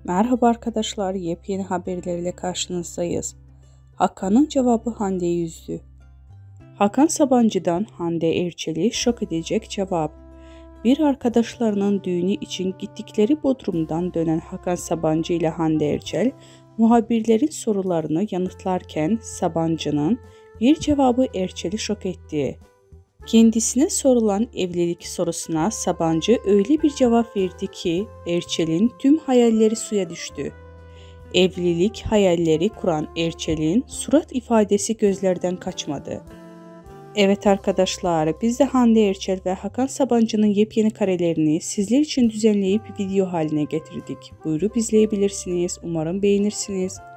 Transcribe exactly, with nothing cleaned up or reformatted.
Merhaba arkadaşlar, yepyeni haberlerle karşınızdayız. Hakan'ın cevabı Hande'yi üzdü. Hakan Sabancı'dan Hande Erçel'e şok edecek cevap. Bir arkadaşlarının düğünü için gittikleri Bodrum'dan dönen Hakan Sabancı ile Hande Erçel, muhabirlerin sorularını yanıtlarken Sabancı'nın bir cevabı Erçel'i şok etti. Kendisine sorulan evlilik sorusuna Sabancı öyle bir cevap verdi ki Erçel'in tüm hayalleri suya düştü. Evlilik hayalleri kuran Erçel'in surat ifadesi gözlerden kaçmadı. Evet arkadaşlar, biz de Hande Erçel ve Hakan Sabancı'nın yepyeni karelerini sizler için düzenleyip video haline getirdik. Buyurup izleyebilirsiniz. Umarım beğenirsiniz.